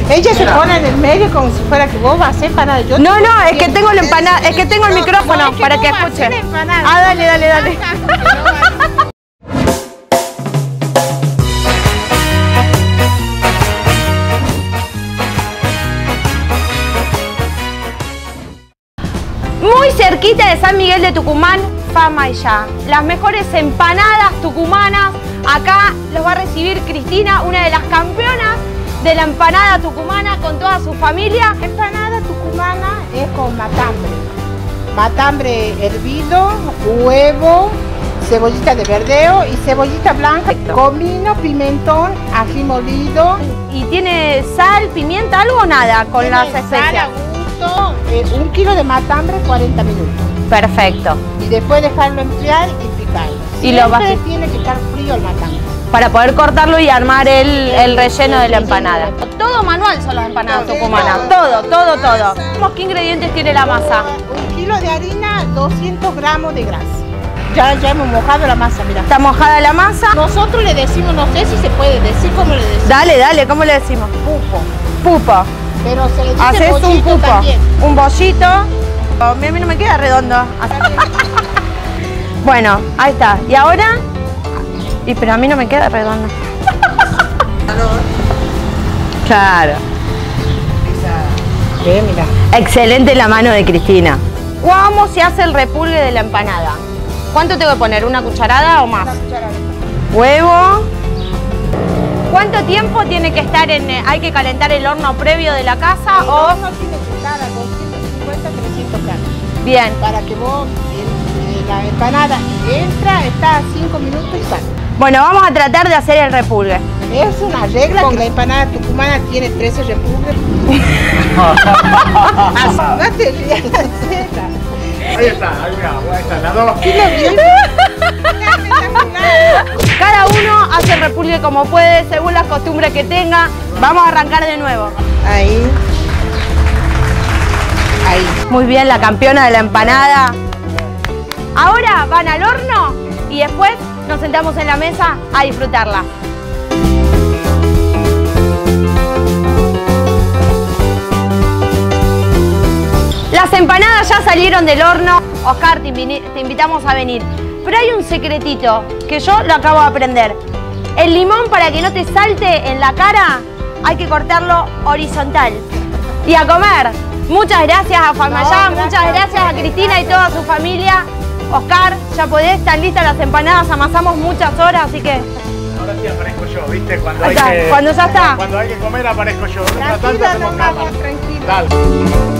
Ella se pone en el medio como si fuera que vos vas a hacer empanada. No, es que tengo la empanada, es que tengo el micrófono para que escuche. Ah, dale. Muy cerquita de San Miguel de Tucumán, Fama y Ya. Las mejores empanadas tucumanas. Acá los va a recibir Cristina, una de las campeonas de la empanada tucumana con toda su familia. Empanada tucumana es con matambre. Matambre hervido, huevo, cebollita de verdeo y cebollita blanca, comino, pimentón, ají molido. ¿Y tiene sal, pimienta, algo o nada con Tiene las especias? sal a gusto, 1 kilo de matambre, 40 minutos. Perfecto. Y después dejarlo enfriar y picarlo. Y lo vas a- tiene que estar frío el matambre. Para poder cortarlo y armar el relleno de la empanada. Todo manual son las empanadas tucumanas. Todo. ¿Qué ingredientes tiene la masa? 1 kilo de harina, 200 gramos de grasa. Ya hemos mojado la masa, mira. Está mojada la masa. Nosotros le decimos, no sé si se puede decir cómo le decimos. Dale, ¿cómo le decimos? Pupo. Pero se le dice Haces un bollito pupo, también. un bollito. A mí no me queda redondo. Bueno, ahí está. ¿Y ahora? Pero a mí no me queda redondo. Claro. Ve, mira. Excelente la mano de Cristina. ¿Cómo se hace el repulgue de la empanada? ¿Cuánto tengo que poner? ¿Una cucharada o más? Una cucharada. Huevo. ¿Cuánto tiempo tiene que estar en... hay que calentar el horno previo de la casa El o...? horno tiene que estar a 250, 300 grados. Bien. Para que vos, la empanada entra, está a 5 minutos y sale. Bueno, vamos a tratar de hacer el repulgue. Es una regla que la empanada tucumana tiene 13 repulgues. No te rías, Ahí está, la dos. Cada uno hace el repulgue como puede, según las costumbres que tenga. Vamos a arrancar de nuevo. Ahí. Muy bien, la campeona de la empanada. Ahora van al horno y después nos sentamos en la mesa a disfrutarla. Las empanadas ya salieron del horno. Oscar, te invitamos a venir. Pero hay un secretito que yo lo acabo de aprender. El limón, para que no te salte en la cara, hay que cortarlo horizontal. Y a comer. Muchas gracias a Famayá, muchas gracias a Cristina y toda su familia. Oscar, ya podés, están listas las empanadas, amasamos muchas horas, así que... Ahora sí aparezco yo, ¿viste? Cuando Cuando ya está. Cuando hay que comer aparezco yo. Tranquila, no vamos, tranquila. Dale.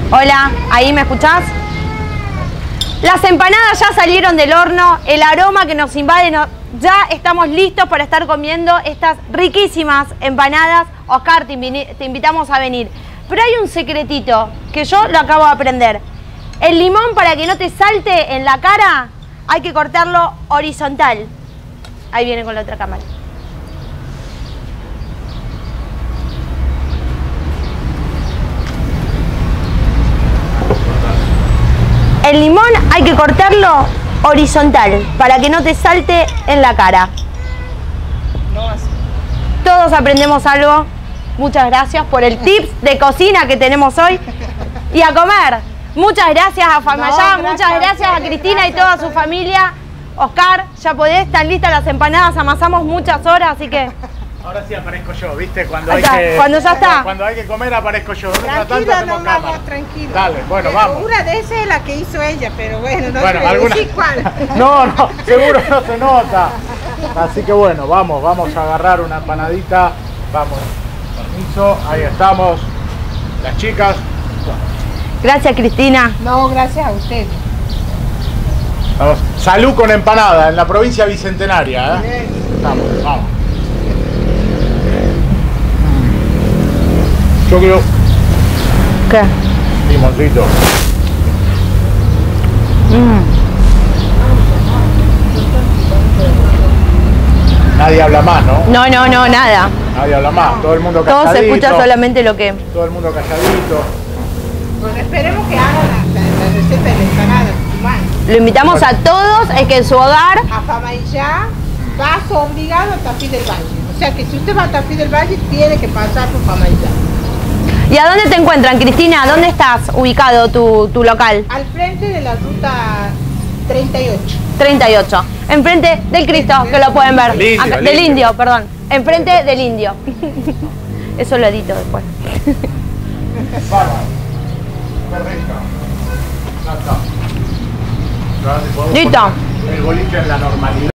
Hola, ¿ahí me escuchás? Las empanadas ya salieron del horno, el aroma que nos invade, ya estamos listos para estar comiendo estas riquísimas empanadas. Oscar, te invitamos a venir. Pero hay un secretito que yo lo acabo de aprender. El limón, para que no te salte en la cara, hay que cortarlo horizontal. Ahí viene con la otra cámara. El limón hay que cortarlo horizontal para que no te salte en la cara. No así. Todos aprendemos algo. Muchas gracias por el tips de cocina que tenemos hoy. Y a comer. Muchas gracias a Famayá, muchas gracias a Cristina y toda su familia. Oscar, ya podés, están listas las empanadas, amasamos muchas horas, así que... Ahora sí aparezco yo, ¿viste? Cuando Ahí está, cuando ya está. Cuando hay que comer aparezco yo. Tranquila nomás vos, tranquilo. Dale, bueno, vamos. Una de esas es la que hizo ella, pero bueno, no Bueno, te voy a alguna... decir cuál. No, seguro no se nota. Así que bueno, vamos a agarrar una empanadita. Vamos, permiso, ahí estamos. Las chicas. Gracias, Cristina. No, gracias a ustedes. Vamos. Salud con empanada en la provincia bicentenaria, ¿eh? Vamos. Yo quiero ¿Qué? limoncito. Nadie habla más, ¿no? No, nada. Nadie habla más. Todo el mundo calladito. Todo se escucha solamente lo que... Todo el mundo calladito. Bueno, esperemos que hagan la receta de la empanada tucumana. Lo invitamos a todos, es que en su hogar... A Famayá, paso obligado a Tafí del Valle. O sea que si usted va a Tafí del Valle, tiene que pasar por Famayá. ¿Y a dónde te encuentran, Cristina? ¿Dónde estás ubicado tu local? Al frente de la ruta 38. 38. Enfrente del Cristo, que lo pueden ver. Del indio, Acá, del del indio. indio, perdón. Enfrente del indio. Eso lo edito después. Bárbaro. Qué rico. Ya está. Ahora sí podemos Listo. poner el boliche en la normalidad.